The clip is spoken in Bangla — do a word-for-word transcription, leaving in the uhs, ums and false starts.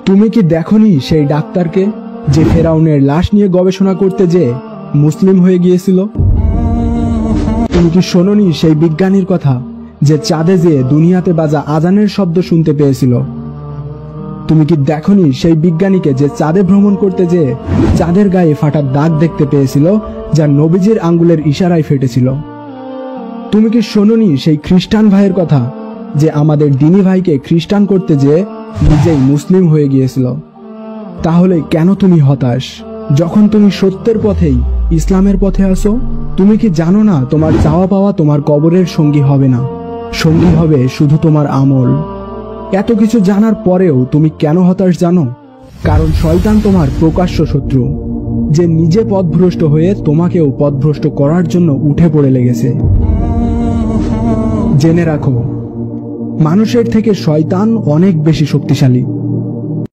তুমি কি দেখোনি সেই ডাক্তারকে যে ফেরাউনের লাশ নিয়ে গবেষণা করতে যে মুসলিম হয়ে গিয়েছিল? তুমি কি শোনোনি সেই বিজ্ঞানীর কথা যে চাঁদে যেয়ে দুনিয়াতে বাজা আজানের শব্দ শুনতে পেয়েছিল? তুমি কি দেখোনি সেই বিজ্ঞানীকে যে চাঁদে ভ্রমণ করতে যেয়ে চাঁদের গায়ে ফাটা দাগ দেখতে পেয়েছিল, যা নবীজির আঙ্গুলের ইশারায় ফেটেছিল? তুমি কি শোনোনি সেই খ্রিস্টান ভাইয়ের কথা যে আমাদের দিনী ভাইকে খ্রিস্টান করতে যেয়ে নিজেই মুসলিম হয়ে গিয়েছিল? তাহলে কেন তুমি হতাশ যখন তুমি সত্যের পথেই ইসলামের পথে আসো? তুমি কি জানো না তোমার চাওয়া পাওয়া তোমার কবরের সঙ্গী হবে না, সঙ্গী হবে শুধু তোমার আমল? এত কিছু জানার পরেও তুমি কেন হতাশ জানো? কারণ শয়তান তোমার প্রকাশ্য শত্রু, যে নিজে পথভ্রষ্ট হয়ে তোমাকেও পথভ্রষ্ট করার জন্য উঠে পড়ে লেগেছে। জেনে রাখো, মানুষের থেকে শয়তান অনেক বেশি শক্তিশালী।